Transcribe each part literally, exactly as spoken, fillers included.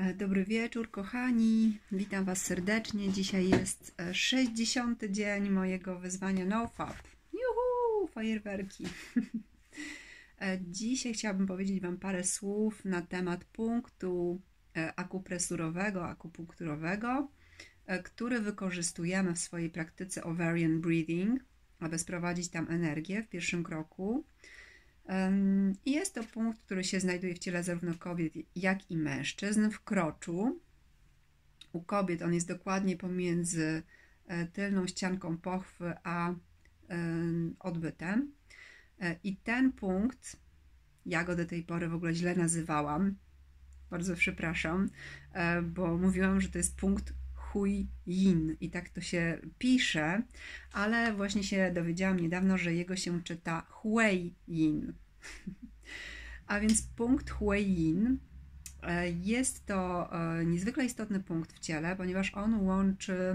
Dobry wieczór, kochani. Witam Was serdecznie. Dzisiaj jest sześćdziesiąty dzień mojego wyzwania NoFap. Juhu, fajerwerki. Dzisiaj chciałabym powiedzieć Wam parę słów na temat punktu akupresurowego, akupunkturowego, który wykorzystujemy w swojej praktyce ovarian breathing, aby sprowadzić tam energię w pierwszym kroku. I jest to punkt, który się znajduje w ciele zarówno kobiet, jak i mężczyzn w kroczu. U kobiet on jest dokładnie pomiędzy tylną ścianką pochwy a odbytem. I ten punkt, ja go do tej pory w ogóle źle nazywałam, bardzo przepraszam, bo mówiłam, że to jest punkt Hui Yin i tak to się pisze, ale właśnie się dowiedziałam niedawno, że jego się czyta Hui Yin. A więc punkt Hui Yin jest to niezwykle istotny punkt w ciele, ponieważ on łączy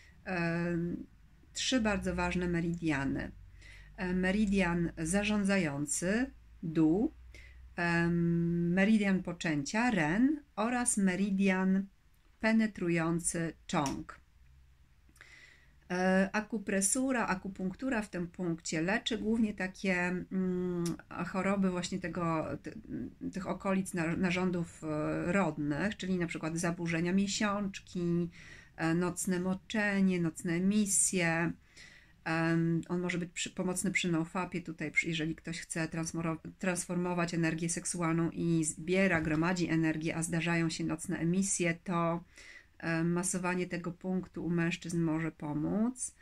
trzy bardzo ważne meridiany. Meridian zarządzający, Du, meridian poczęcia, Ren oraz meridian penetrujący, Chong. Akupresura, akupunktura w tym punkcie leczy głównie takie mm, choroby właśnie tego, ty, tych okolic narządów rodnych, czyli na przykład zaburzenia miesiączki, nocne moczenie, nocne emisje. On może być przy, pomocny przy NoFapie, tutaj jeżeli ktoś chce transformować energię seksualną i zbiera, gromadzi energię, a zdarzają się nocne emisje, to masowanie tego punktu u mężczyzn może pomóc.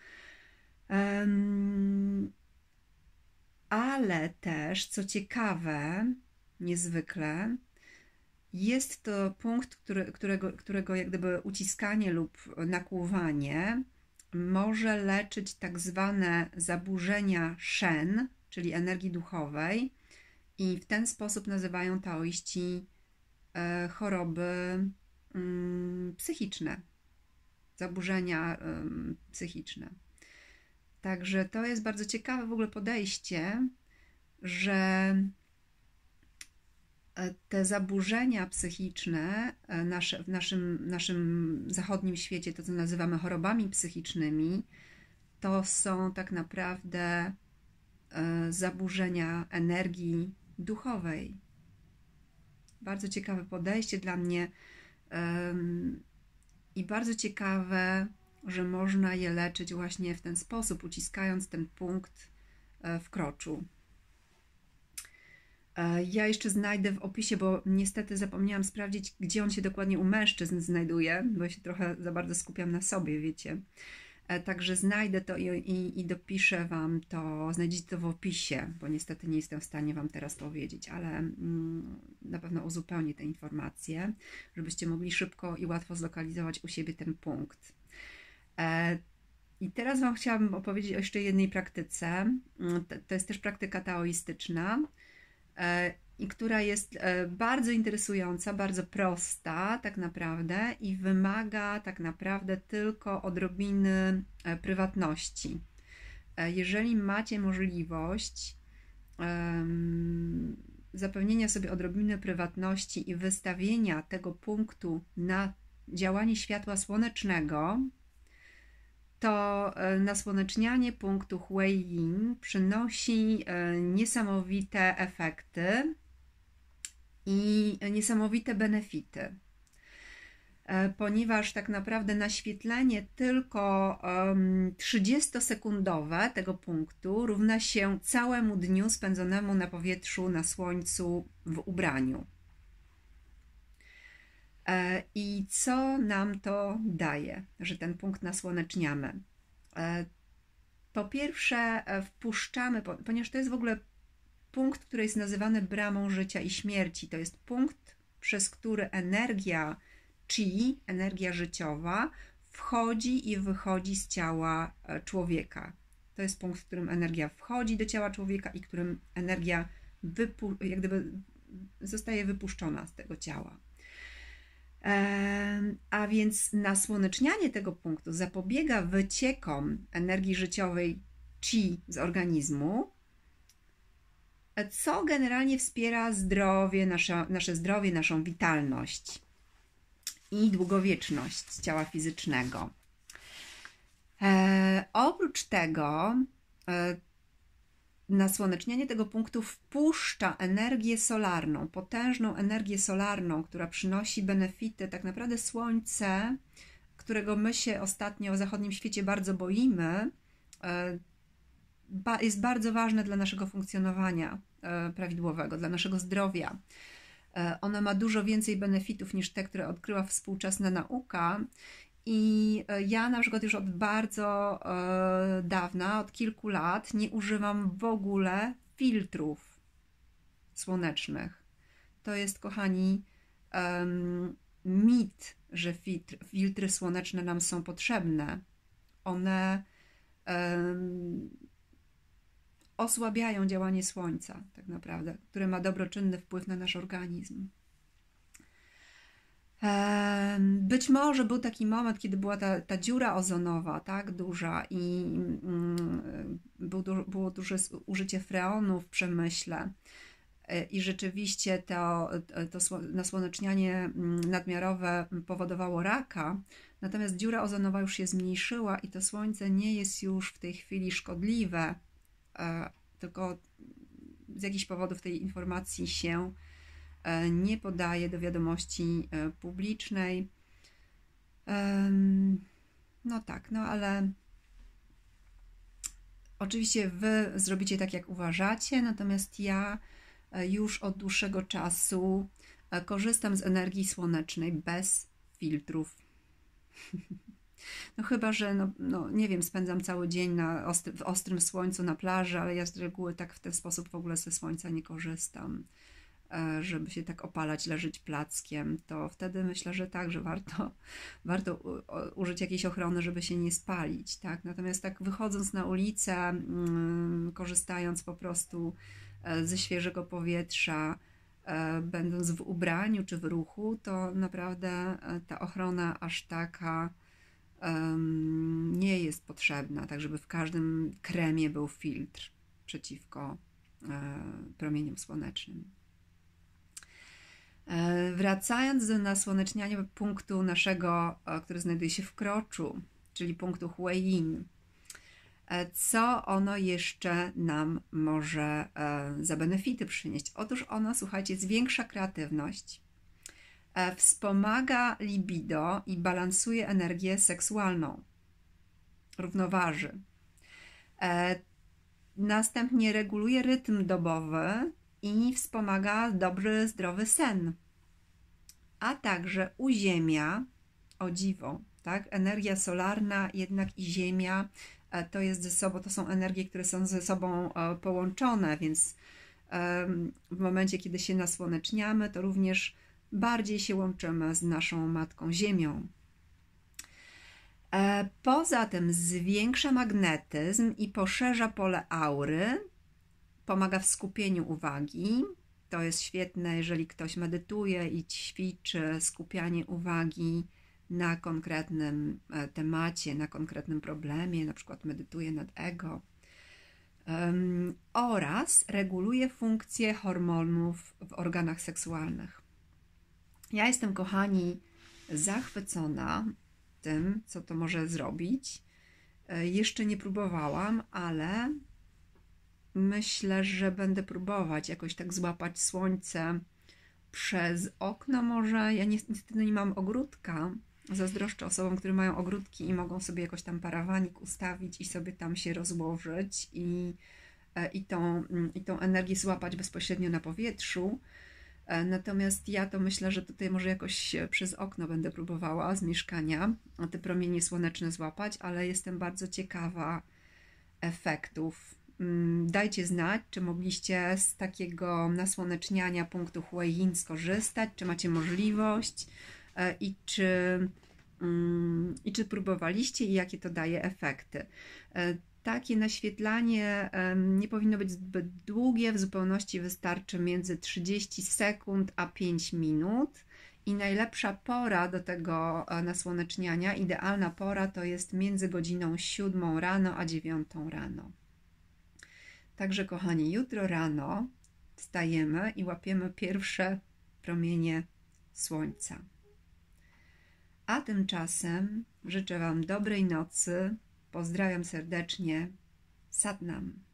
Ale też, co ciekawe, niezwykle, jest to punkt, który, którego, którego jak gdyby uciskanie lub nakłuwanie może leczyć tak zwane zaburzenia Shen, czyli energii duchowej, i w ten sposób nazywają taoiści choroby psychiczne, zaburzenia psychiczne. Także to jest bardzo ciekawe w ogóle podejście, że te zaburzenia psychiczne nasze, w naszym, naszym zachodnim świecie, to co nazywamy chorobami psychicznymi, to są tak naprawdę zaburzenia energii duchowej. Bardzo ciekawe podejście dla mnie i bardzo ciekawe, że można je leczyć właśnie w ten sposób, uciskając ten punkt w kroczu. Ja jeszcze znajdę w opisie, bo niestety zapomniałam sprawdzić, gdzie on się dokładnie u mężczyzn znajduje, bo ja się trochę za bardzo skupiam na sobie, wiecie. Także znajdę to i, i, i dopiszę Wam to, znajdziecie to w opisie, bo niestety nie jestem w stanie Wam teraz powiedzieć, ale mm, na pewno uzupełnię te informacje, żebyście mogli szybko i łatwo zlokalizować u siebie ten punkt. E, I teraz Wam chciałabym opowiedzieć o jeszcze jednej praktyce. To, to jest też praktyka taoistyczna, e, i która jest bardzo interesująca, bardzo prosta tak naprawdę i wymaga tak naprawdę tylko odrobiny prywatności. Jeżeli macie możliwość um, zapewnienia sobie odrobiny prywatności i wystawienia tego punktu na działanie światła słonecznego, to nasłonecznianie punktu Hui Yin przynosi niesamowite efekty i niesamowite benefity, ponieważ tak naprawdę naświetlenie tylko trzydziestosekundowe tego punktu równa się całemu dniu spędzonemu na powietrzu, na słońcu, w ubraniu. I co nam to daje, że ten punkt nasłoneczniamy? Po pierwsze wpuszczamy, ponieważ to jest w ogóle punkt, który jest nazywany bramą życia i śmierci. To jest punkt, przez który energia chi, energia życiowa, wchodzi i wychodzi z ciała człowieka. To jest punkt, w którym energia wchodzi do ciała człowieka i którym energia wypu- jak gdyby zostaje wypuszczona z tego ciała. A więc nasłonecznianie tego punktu zapobiega wyciekom energii życiowej chi z organizmu, co generalnie wspiera zdrowie, nasze, nasze zdrowie, naszą witalność. i długowieczność ciała fizycznego. E, oprócz tego e, nasłonecznianie tego punktu wpuszcza energię solarną, potężną energię solarną, która przynosi benefity. Tak naprawdę Słońce, którego my się ostatnio w zachodnim świecie bardzo boimy, jest bardzo ważne dla naszego funkcjonowania prawidłowego, dla naszego zdrowia. Ono ma dużo więcej benefitów niż te, które odkryła współczesna nauka. I ja na przykład już od bardzo e, dawna, od kilku lat nie używam w ogóle filtrów słonecznych. To jest, kochani, um, mit, że filtr, filtry słoneczne nam są potrzebne. One um, osłabiają działanie słońca, tak naprawdę, które ma dobroczynny wpływ na nasz organizm. Być może był taki moment, kiedy była ta, ta dziura ozonowa, tak, duża i mm, był, było duże użycie freonu w przemyśle i rzeczywiście to, to nasłonecznianie nadmiarowe powodowało raka, natomiast dziura ozonowa już się zmniejszyła i to słońce nie jest już w tej chwili szkodliwe, tylko z jakichś powodów tej informacji się nie podaje do wiadomości publicznej. No tak, no ale oczywiście wy zrobicie tak, jak uważacie, natomiast ja już od dłuższego czasu korzystam z energii słonecznej bez filtrów. No chyba, że no, no nie wiem, spędzam cały dzień na ostry, w ostrym słońcu na plaży, ale ja z reguły tak w ten sposób w ogóle ze słońca nie korzystam, żeby się tak opalać, leżeć plackiem, to wtedy myślę, że tak, że warto, warto użyć jakiejś ochrony, żeby się nie spalić, tak? Natomiast tak wychodząc na ulicę, korzystając po prostu ze świeżego powietrza, będąc w ubraniu czy w ruchu, to naprawdę ta ochrona aż taka um, nie jest potrzebna, tak żeby w każdym kremie był filtr przeciwko um, promieniom słonecznym. Wracając do nasłoneczniania punktu naszego, który znajduje się w kroczu, czyli punktu Huayin, co ono jeszcze nam może za benefity przynieść? Otóż ono, słuchajcie, zwiększa kreatywność, wspomaga libido i balansuje energię seksualną, równoważy. Następnie reguluje rytm dobowy i wspomaga dobry, zdrowy sen. A także uziemia, o dziwo, tak? Energia solarna jednak i ziemia to jest ze sobą, to są energie, które są ze sobą połączone, więc w momencie, kiedy się nasłoneczniamy, to również bardziej się łączymy z naszą Matką Ziemią. Poza tym zwiększa magnetyzm i poszerza pole aury, pomaga w skupieniu uwagi. To jest świetne, jeżeli ktoś medytuje i ćwiczy skupianie uwagi na konkretnym temacie, na konkretnym problemie, na przykład medytuje nad ego. Um, oraz reguluje funkcje hormonów w organach seksualnych. Ja jestem, kochani, zachwycona tym, co to może zrobić. Jeszcze nie próbowałam, ale myślę, że będę próbować jakoś tak złapać słońce przez okno może. Ja niestety nie mam ogródka. Zazdroszczę osobom, które mają ogródki i mogą sobie jakoś tam parawanik ustawić i sobie tam się rozłożyć i, i, tą, i tą energię złapać bezpośrednio na powietrzu. Natomiast ja to myślę, że tutaj może jakoś przez okno będę próbowała z mieszkania te promienie słoneczne złapać, ale jestem bardzo ciekawa efektów. Dajcie znać, czy mogliście z takiego nasłoneczniania punktu Huayin skorzystać, czy macie możliwość i czy, i czy próbowaliście i jakie to daje efekty. Takie naświetlanie nie powinno być zbyt długie, w zupełności wystarczy między trzydzieści sekund a pięć minut i najlepsza pora do tego nasłoneczniania, idealna pora to jest między godziną siódmą rano a dziewiątą rano. Także, kochani, jutro rano wstajemy i łapiemy pierwsze promienie słońca. A tymczasem życzę Wam dobrej nocy. Pozdrawiam serdecznie. Sat Nam.